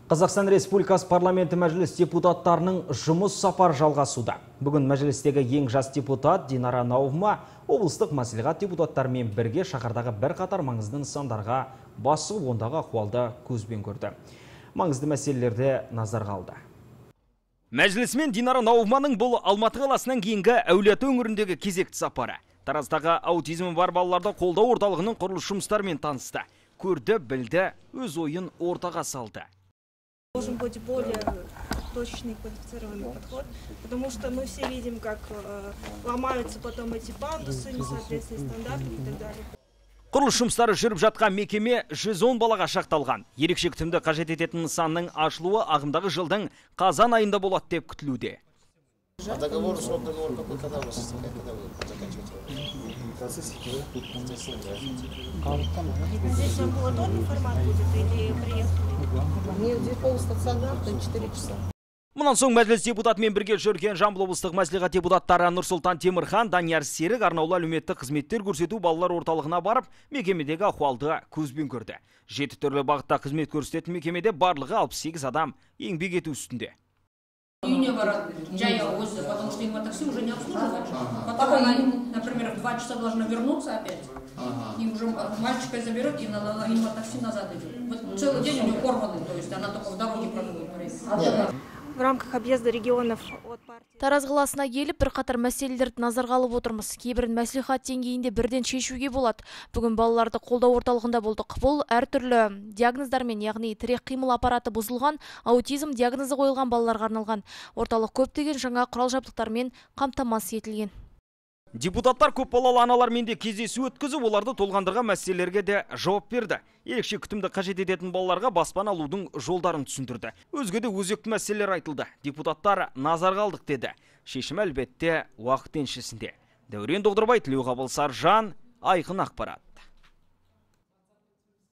Қазақстан Республикасы парламенті мәжіліс депутаттарының жұмыс сапар жалғасуда. Бүгін мәжілістегі ең жас депутат Динара Наувма облыстық мәслихат депутаттарымен бірге шаһардағы бірқатар маңызды нысандарға бас сұғып ондағы ахуалды көзбен көрді. Маңызды мәселелерде назарға алды. Мәжілісмен Динара Наувманың бұл Алматы қаласынан кейінгі Әулиеата өңіріндегі кезекті сапары. Тараздағы аутизмі бар балаларды қолдау орталығының құрылыс жұмыстарымен танысты. Көрді, білді, өз ойын ортаға салды. Должен быть более точный квалифицированный подход, потому что мы все видим, как ломаются потом эти пандусы, несоответствие стандартов и так далее. Құрылыс жұмыстары жүріп жатқан мекеме 110 балаға шақталған. Ерекше күтімді қажет ететін нысанның ашылуы ағымдағы жылдың қазан айында болады деп күтілуде. Договор срок договор какой, когда вы заканчиваете? Здесь амбулаторный формат будет или приехали? Нет, полустационарный 4 часа. Мұнан соң мәжіліс депутатымен бірге жүрген Жамбыл облыстық мәслихат депутаттары Нұрсұлтан Темірхан, Данияр Серік арнаулы әлеуметтік қызметтер көрсету балалар орталығына барып, мекемедегі ахуалды көзбен көрді. 7 түрлі бағытта қызмет көрсететін мекемеде барлығы 68 адам еңбек ету үстінде. Үйіне барады, жаяу өзі, потому что инватакси уже не обслуживает. Потом она, например, в 2 часа должна вернуться опять. И уже мальчика заберет, и на инватакси назад идет. Вот целый день у нее порваны, то есть она только в дороге проводит время. В рамках объезда регионов от партии. Тараз қаласына келіп, бірқатар мәселелерді назарға алып отырмыз. Кейбірін мәслихат деңгейінде бірден шешуге болады. Бүгін балаларды қолдау орталығында болдық. Бұл әртүрлі диагноздармен, яғни тірек қимыл аппараты бұзылған, аутизм диагнозы қойылған балаларға арналған. Орталық көптеген жаңа құрал жабдықтармен қамтамасыз етілген. Депутаттар көпбалалы аналармен де кездесу өткізіп, оларды толғандырған мәселелерге де жауап берді. Ерекше күтімді қажет ететін балаларға баспана алудың жолдарын түсіндірді. Өзге де өзекті мәселелер айтылды. Депутаттар назарға алдық деді. Шешім әлбетте уақыт еншісінде. Дәурен Доғдырбай, Тілеуқабыл Саржан, Айқын ақпарат.